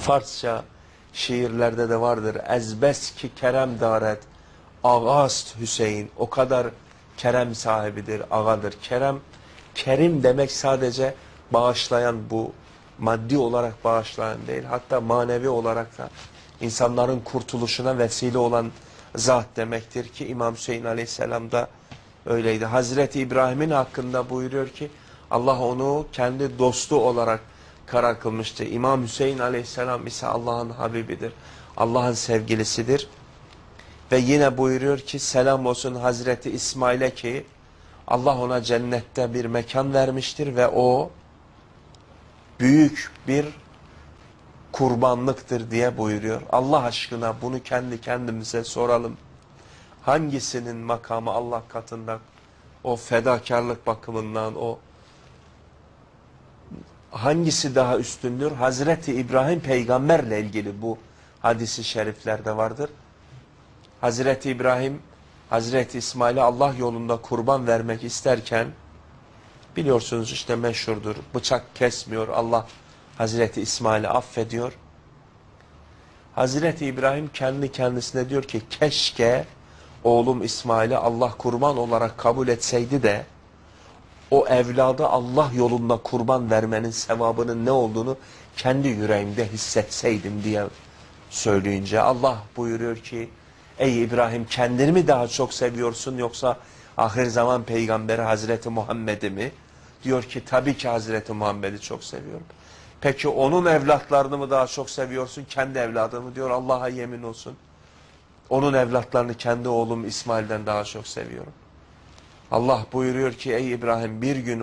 Farsça şiirlerde de vardır. Ezbes ki kerem daret, ağast Hüseyin. O kadar kerem sahibidir, ağadır. Kerim demek sadece bağışlayan, bu maddi olarak bağışlayan değil, hatta manevi olarak da insanların kurtuluşuna vesile olan zat demektir ki İmam Hüseyin Aleyhisselam da öyleydi. Hazreti İbrahim'in hakkında buyuruyor ki Allah onu kendi dostu olarak karar kılmıştı. İmam Hüseyin Aleyhisselam ise Allah'ın Habibidir, Allah'ın sevgilisidir. Ve yine buyuruyor ki selam olsun Hazreti İsmail'e ki Allah ona cennette bir mekan vermiştir ve o büyük bir kurbanlıktır diye buyuruyor. Allah aşkına bunu kendi kendimize soralım. Hangisinin makamı Allah katında, o fedakarlık bakımından, o hangisi daha üstündür? Hazreti İbrahim peygamberle ilgili bu hadisi şeriflerde vardır. Hazreti İbrahim, Hazreti İsmail'e Allah yolunda kurban vermek isterken, biliyorsunuz işte meşhurdur, bıçak kesmiyor, Allah Hazreti İsmail'i affediyor. Hazreti İbrahim kendi kendisine diyor ki keşke oğlum İsmail'i Allah kurban olarak kabul etseydi de o evladı Allah yolunda kurban vermenin sevabının ne olduğunu kendi yüreğimde hissetseydim diye söyleyince Allah buyuruyor ki ey İbrahim, kendini mi daha çok seviyorsun yoksa ahir zaman peygamberi Hazreti Muhammed'i mi? Diyor ki tabii ki Hazreti Muhammed'i çok seviyorum. Peki onun evlatlarını mı daha çok seviyorsun, kendi evladını mı? Diyor Allah'a yemin olsun. Onun evlatlarını kendi oğlum İsmail'den daha çok seviyorum. Allah buyuruyor ki ey İbrahim, bir gün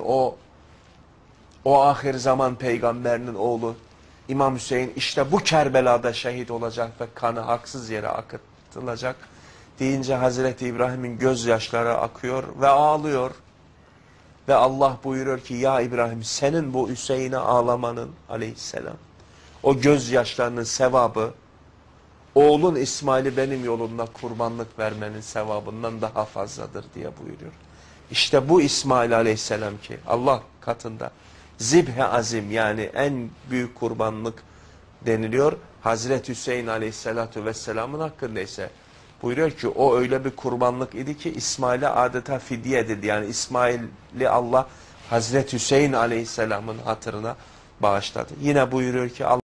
o ahir zaman peygamberinin oğlu İmam Hüseyin işte bu Kerbela'da şehit olacak ve kanı haksız yere akıtılacak deyince Hazreti İbrahim'in gözyaşları akıyor ve ağlıyor. Ve Allah buyuruyor ki ya İbrahim, senin bu Hüseyin'e ağlamanın aleyhisselam o gözyaşlarının sevabı oğlun İsmail'i benim yolumda kurbanlık vermenin sevabından daha fazladır diye buyuruyor. İşte bu İsmail aleyhisselam ki Allah katında zibh-i azim, yani en büyük kurbanlık deniliyor. Hazreti Hüseyin aleyhissalatu vesselamın hakkında ise buyuruyor ki o öyle bir kurbanlık idi ki İsmail'e adeta fidye edildi. Yani İsmail'i Allah Hazreti Hüseyin aleyhisselamın hatırına bağışladı. Yine buyuruyor ki